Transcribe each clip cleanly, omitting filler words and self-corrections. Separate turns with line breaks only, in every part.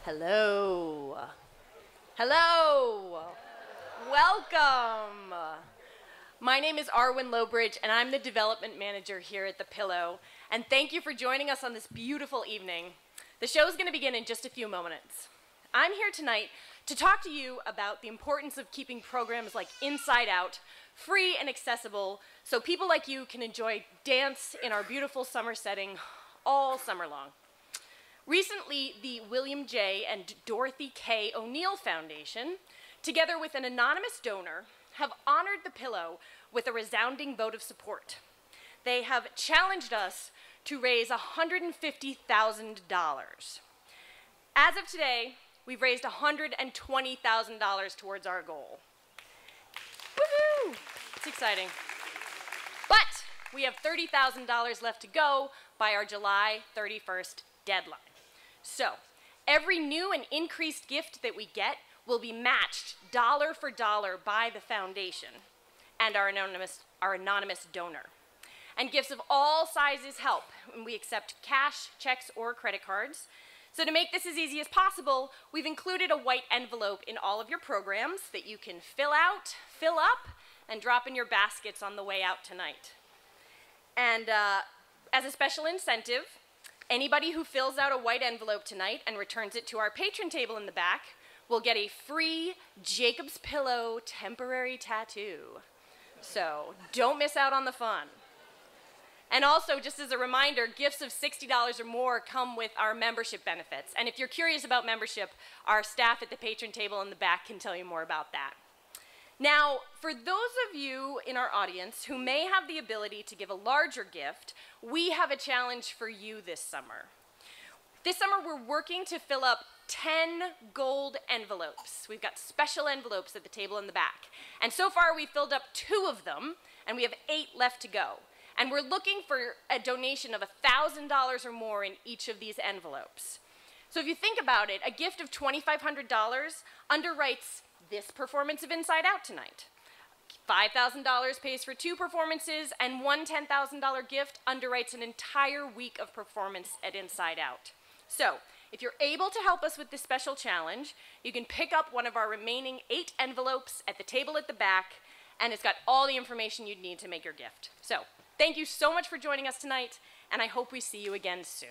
Hello. Hello. Welcome. My name is Arwen Lowbridge, and I'm the development manager here at The Pillow. And thank you for joining us on this beautiful evening. The show is going to begin in just a few moments. I'm here tonight to talk to you about the importance of keeping programs like Inside Out free and accessible so people like you can enjoy dance in our beautiful summer setting all summer long. Recently, the William J. and Dorothy K. O'Neill Foundation, together with an anonymous donor, have honored The Pillow with a resounding vote of support. They have challenged us to raise $150,000. As of today, we've raised $120,000 towards our goal. Woohoo! It's exciting. But we have $30,000 left to go by our July 31st deadline. So, every new and increased gift that we get will be matched dollar for dollar by the foundation and our anonymous donor. And gifts of all sizes help, and we accept cash, checks, or credit cards. So to make this as easy as possible, we've included a white envelope in all of your programs that you can fill out, fill up, and drop in your baskets on the way out tonight. And as a special incentive, anybody who fills out a white envelope tonight and returns it to our patron table in the back will get a free Jacob's Pillow temporary tattoo. So don't miss out on the fun. And also, just as a reminder, gifts of $60 or more come with our membership benefits. And if you're curious about membership, our staff at the patron table in the back can tell you more about that. Now, for those of you in our audience who may have the ability to give a larger gift, we have a challenge for you this summer. This summer, we're working to fill up 10 gold envelopes. We've got special envelopes at the table in the back. And so far, we've filled up 2 of them, and we have 8 left to go. And we're looking for a donation of $1,000 or more in each of these envelopes. So if you think about it, a gift of $2,500 underwrites this performance of Inside Out tonight. $5,000 pays for 2 performances, and one $10,000 gift underwrites an entire week of performance at Inside Out. So if you're able to help us with this special challenge, you can pick up one of our remaining 8 envelopes at the table at the back, and it's got all the information you'd need to make your gift. So thank you so much for joining us tonight, and I hope we see you again soon.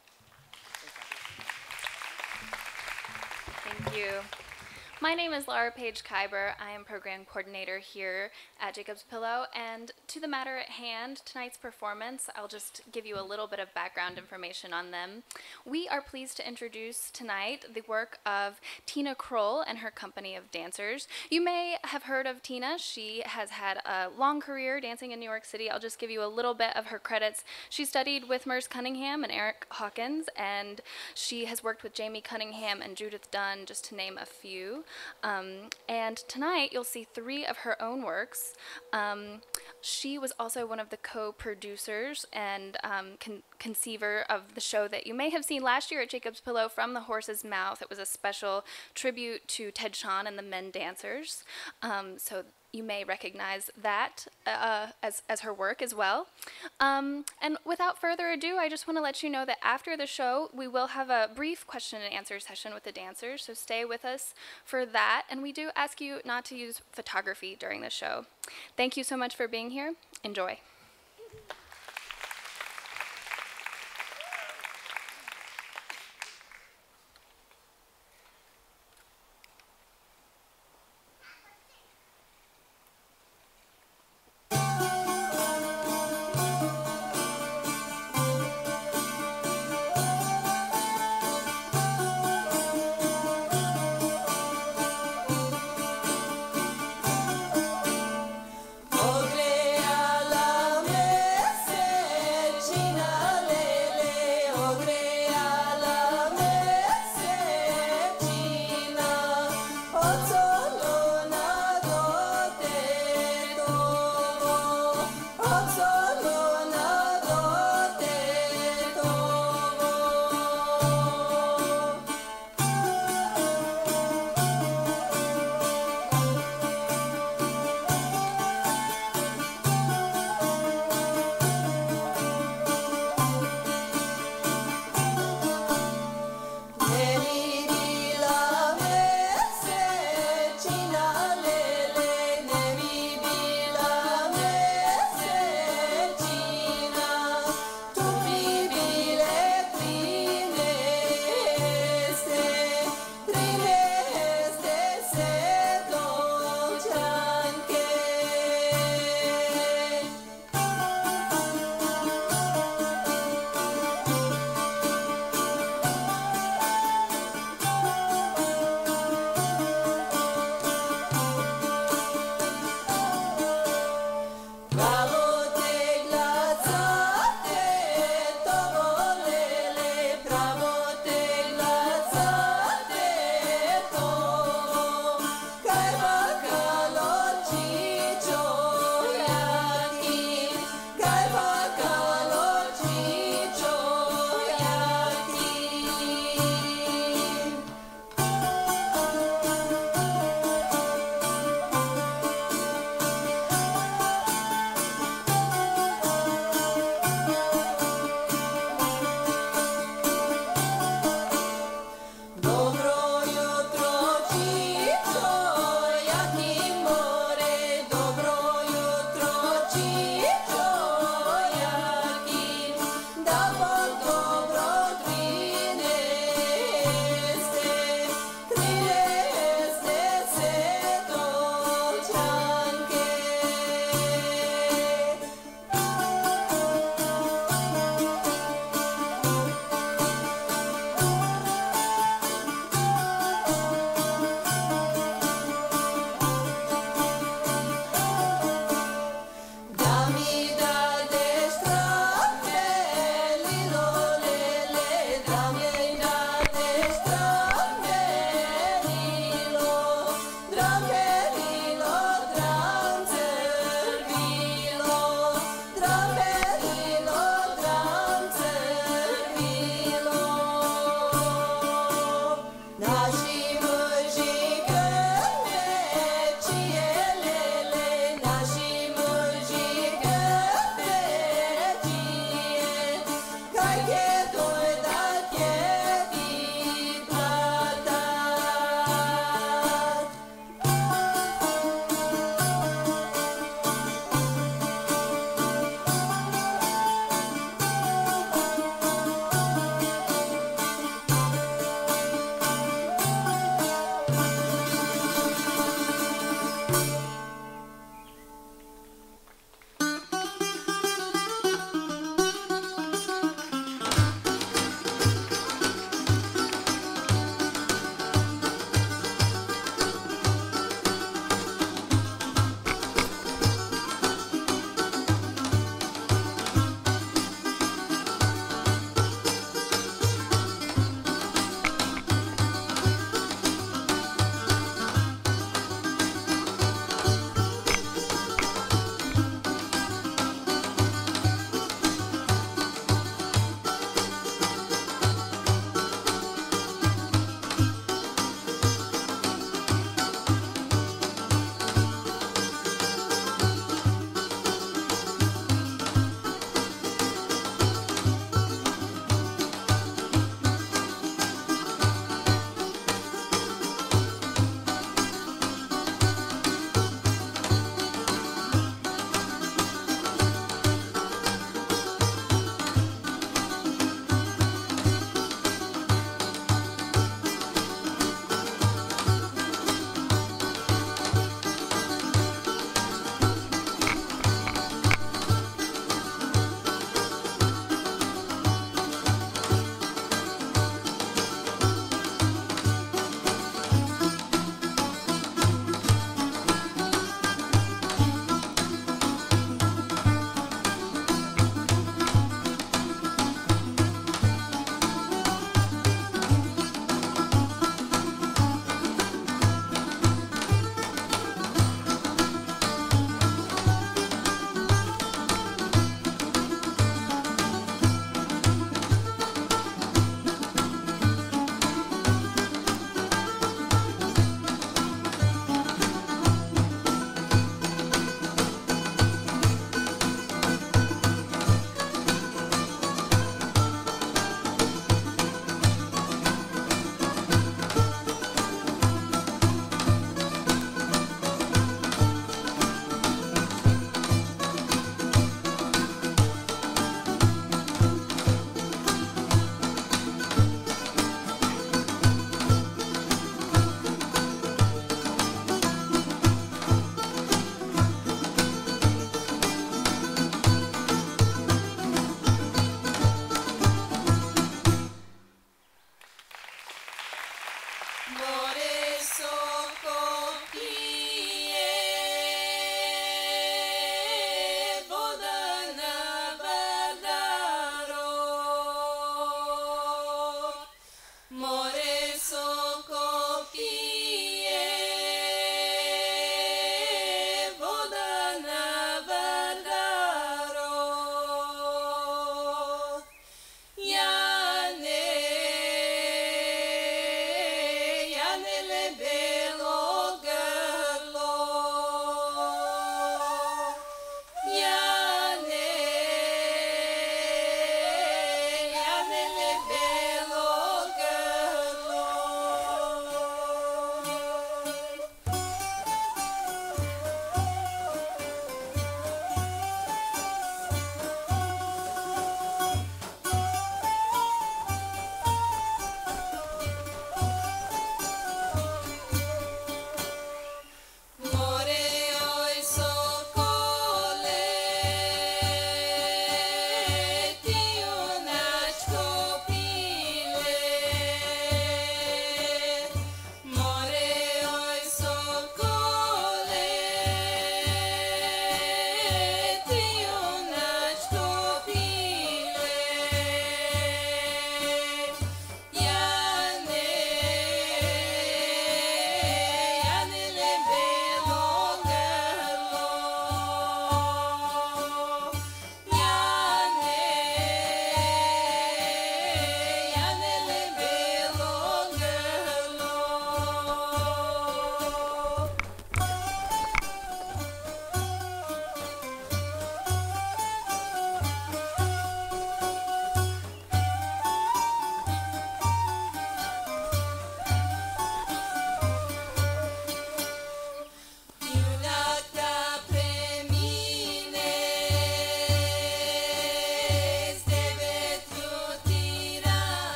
Thank you. My name is Laura Paige Kyber. I am program coordinator here at Jacob's Pillow, and to the matter at hand, tonight's performance, I'll just give you a little bit of background information on them. We are pleased to introduce tonight the work of Tina Kroll and her company of dancers. You may have heard of Tina. She has had a long career dancing in New York City. I'll just give you a little bit of her credits. She studied with Merce Cunningham and Eric Hawkins, and she has worked with Jamie Cunningham and Judith Dunn, just to name a few. And tonight you'll see 3 of her own works. She was also one of the co-producers and conceiver of the show that you may have seen last year at Jacob's Pillow, From the Horse's Mouth. It was a special tribute to Ted Shawn and the Men Dancers. So you may recognize that as her work as well. And without further ado, I just want to let you know that after the show, we will have a brief question and answer session with the dancers, so stay with us for that. And we do ask you not to use photography during the show. Thank you so much for being here. Enjoy.
Olé a la messe.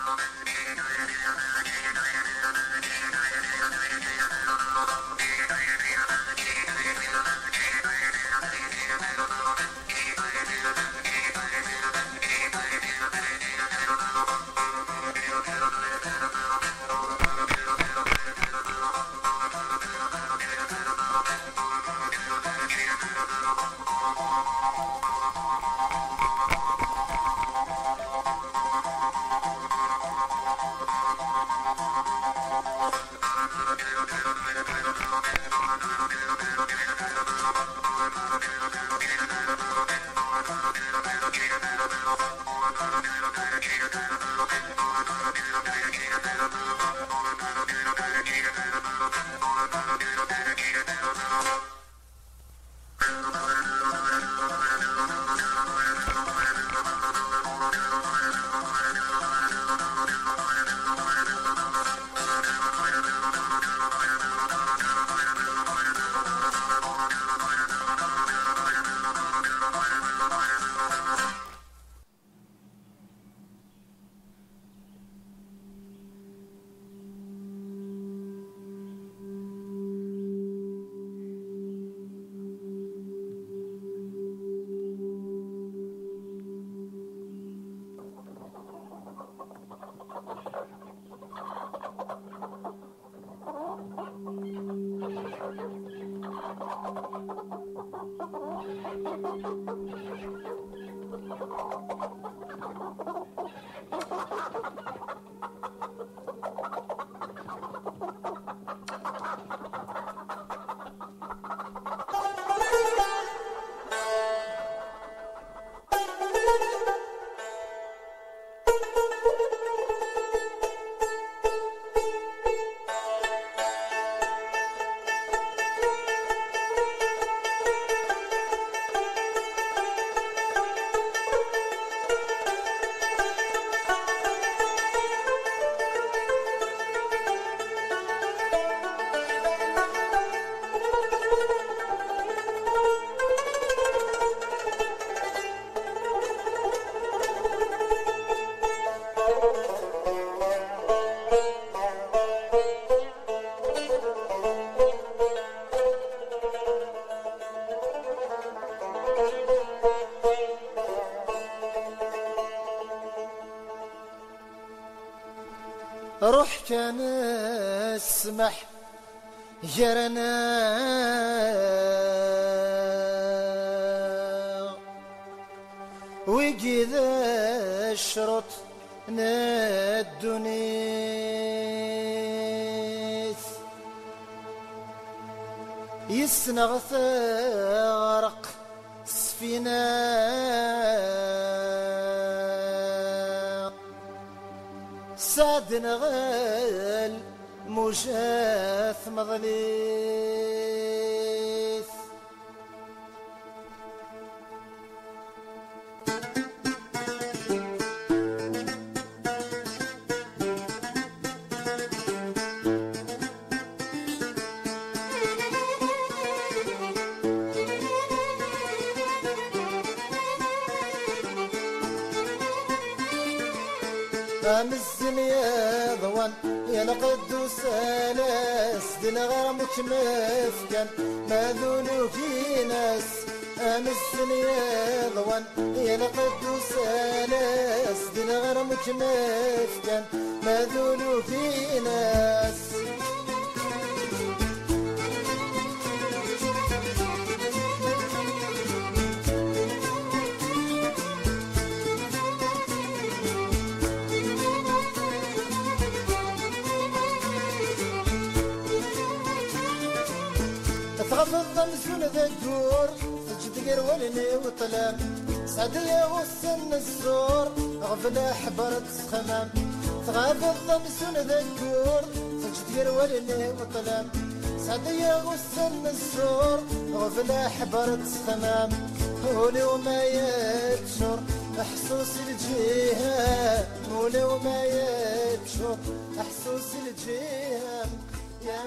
روح كان اسمح جرنا وكذا شرط الدنيس يسنغ ثارق سفينة سعد نغال مجاث مظليث أمزن يا ضوان يا القدوس سلاس دين غرمك مفكن ما ذولو في ناس أمزن يا ضوان يا القدوس سلاس دين غرمك مفكن ما ذولو في ناس تغفض مسون ذكور تجد قرولني وطلام سعد لي وسن الزور غفل حبرت خمام تغفض مسون ذكور تجد قرولني وطلام سعد لي وسن الزور غفل حبرت خمام هولي وما يتشور محسوس الجهام هولي وما يتشور محسوس الجهام يا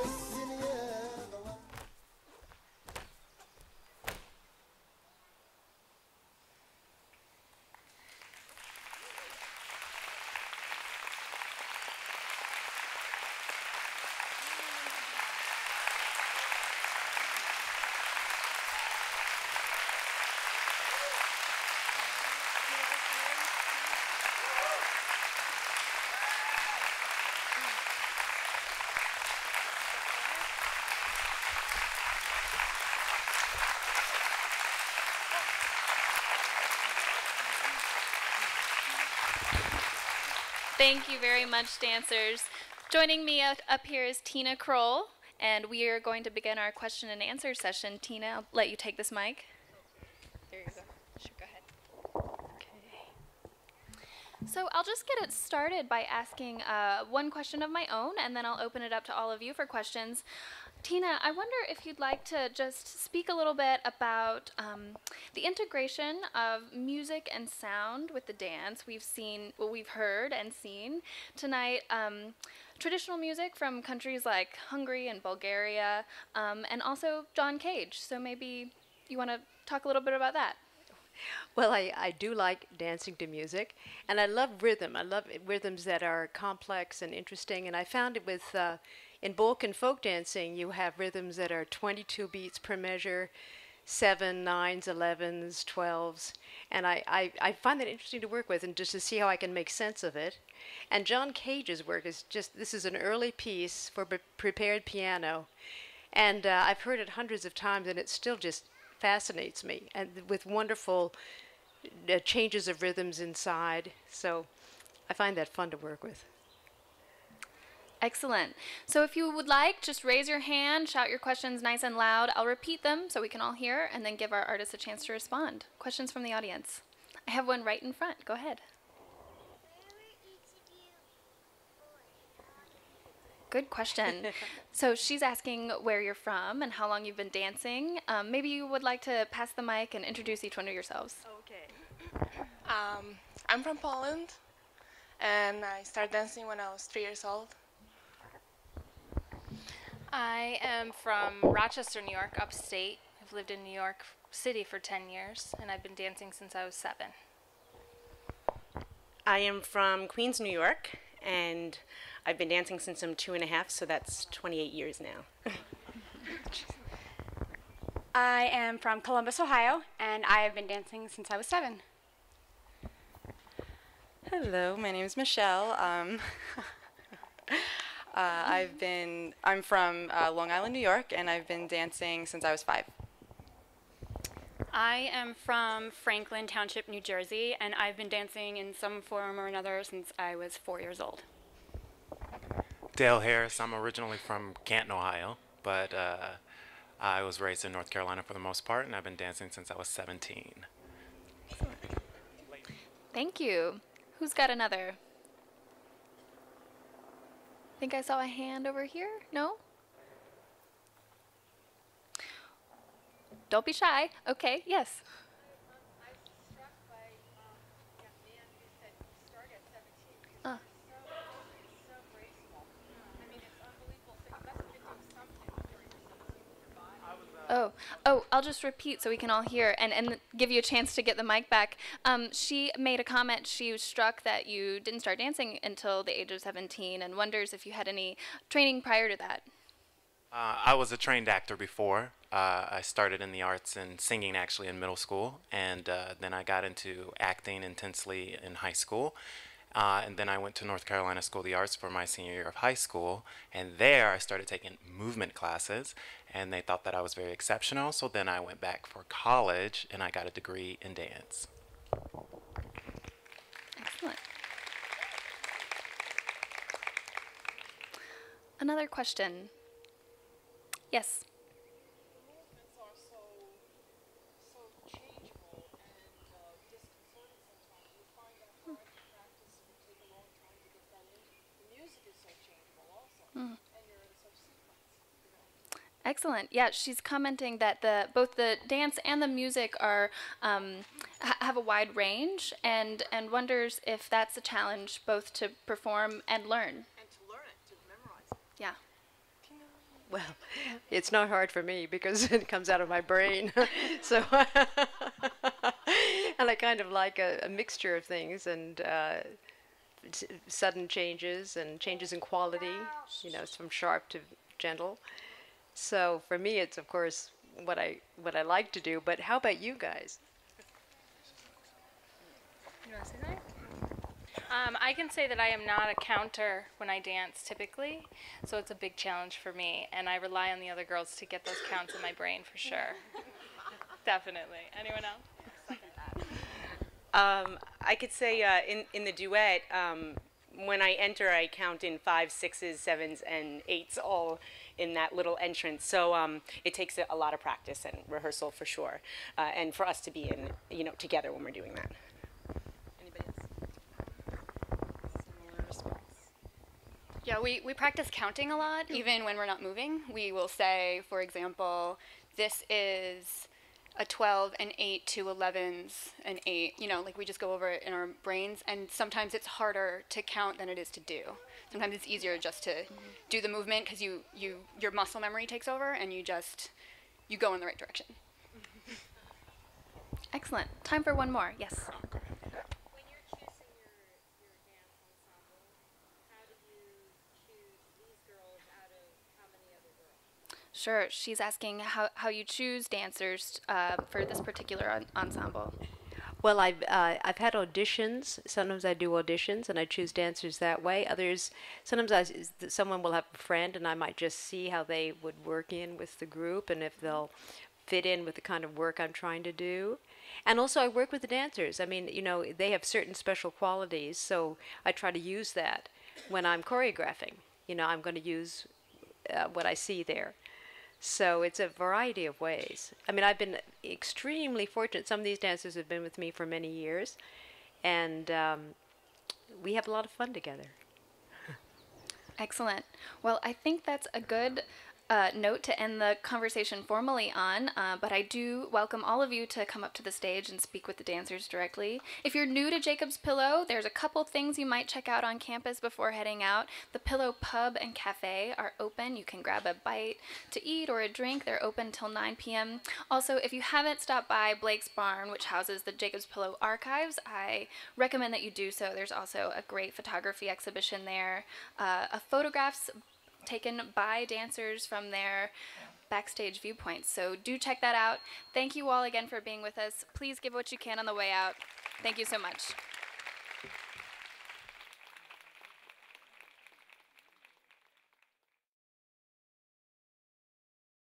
Thank you very much, dancers. Joining me up here is Tina Kroll, and we are going to begin our question and answer session. Tina, I'll let you take this mic. Here you go. Sure, go ahead. Okay. So I'll just get it started by asking one question of my own, and then I'll open it up to all of you for questions. Tina, I wonder if you'd like to just speak a little bit about the integration of music and sound with the dance. We've heard and seen tonight traditional music from countries like Hungary and Bulgaria, and also John Cage. So maybe you want to talk a little bit about that.
Well, I do like dancing to music, and I love rhythm. I love rhythms that are complex and interesting, and I found it with in Balkan folk dancing, you have rhythms that are 22 beats per measure, 7, 9s, 11s, 12s, and I find that interesting to work with and just to see how I can make sense of it. And John Cage's work is just, this is an early piece for prepared piano, and I've heard it hundreds of times, and it still just fascinates me, and with wonderful changes of rhythms inside, so I find that fun to work with.
Excellent. So if you would like, just raise your hand, shout your questions nice and loud. I'll repeat them so we can all hear, and then give our artists a chance to respond. Questions from the audience? I have one right in front. Go ahead. Good question. So she's asking where you're from and how long you've been dancing. Maybe you would like to pass the mic and introduce each one of yourselves.
Okay. I'm from Poland, and I started dancing when I was 3 years old.
I am from Rochester, New York, upstate. I've lived in New York City for 10 years, and I've been dancing since I was 7.
I am from Queens, New York, and I've been dancing since I'm 2.5, so that's 28 years now.
I am from Columbus, Ohio, and I have been dancing since I was 7.
Hello, my name is Michelle. I'm from Long Island, New York, and I've been dancing since I was 5.
I am from Franklin Township, New Jersey, and I've been dancing in some form or another since I was 4 years old.
Dale Harris. I'm originally from Canton, Ohio, but I was raised in North Carolina for the most part, and I've been dancing since I was 17.
Thank you. Who's got another? I think I saw a hand over here. No? Don't be shy. Okay, yes.
I was struck by a man who said he started at 17. It's so graceful. I mean, it's unbelievable. So you must have been doing something during your 17 with your body.
Oh, I'll just repeat so we can all hear and give you a chance to get the mic back. She made a comment. She was struck that you didn't start dancing until the age of 17 and wonders if you had any training prior to that.
I was a trained actor before. I started in the arts and singing actually in middle school, and then I got into acting intensely in high school. And then I went to North Carolina School of the Arts for my senior year of high school, and there I started taking movement classes, and they thought that I was very exceptional, so then I went back for college, and I got a degree in dance.
Excellent. Another question. Yes.
The movements are so changeable and disconcerting sometimes. You find that hard to practice and take a long time to get that in. The music is so changeable also, and you're in such sequence.
Excellent. Yeah, she's commenting that both the dance and the music are have a wide range, and wonders if that's a challenge both to perform and learn.
And to learn it, to memorize it.
Yeah.
Well, it's not hard for me because it comes out of my brain. So, and I kind of like a mixture of things and sudden changes and changes in quality, you know, from sharp to gentle. So for me, it's of course what I like to do. But how about you guys?
You want to say something? I can say that I am not a counter when I dance typically, so it's a big challenge for me, and I rely on the other girls to get those counts in my brain for sure. Definitely. Anyone else?
I could say in the duet, when I enter, I count in 5s, 6s, 7s, and 8s all in that little entrance. So it takes a lot of practice and rehearsal for sure, and for us to be in, together when we're doing that. Anybody else?
Similar response. Yeah, we practice counting a lot, even when we're not moving. We will say, for example, this is a 12, an 8, 2 11s, an 8. Like we just go over it in our brains, and sometimes it's harder to count than it is to do. Sometimes it's easier just to do the movement because your muscle memory takes over, and you go in the right direction.
Excellent. Time for one more. Yes.
When you're choosing your dance ensemble, how do you choose these girls out of how many other girls?
Sure. She's asking how you choose dancers for this particular ensemble.
Well, I've had auditions. Sometimes I do auditions and I choose dancers that way. Others, sometimes someone will have a friend and I might just see how they would work in with the group and if they'll fit in with the kind of work I'm trying to do. And also I work with the dancers. I mean, they have certain special qualities, so I try to use that when I'm choreographing. I'm going to use what I see there. So it's a variety of ways. I mean, I've been extremely fortunate. Some of these dancers have been with me for many years, and we have a lot of fun together.
Excellent. Well, I think that's a good note to end the conversation formally on, but I do welcome all of you to come up to the stage and speak with the dancers directly. If you're new to Jacob's Pillow, there's a couple things you might check out on campus before heading out. The Pillow Pub and Cafe are open. You can grab a bite to eat or a drink. They're open till 9 p.m. Also, if you haven't stopped by Blake's Barn, which houses the Jacob's Pillow archives, I recommend that you do so. There's also a great photography exhibition there, photographs taken by dancers from their backstage viewpoints. So do check that out. Thank you all again for being with us. Please give what you can on the way out. Thank you so much.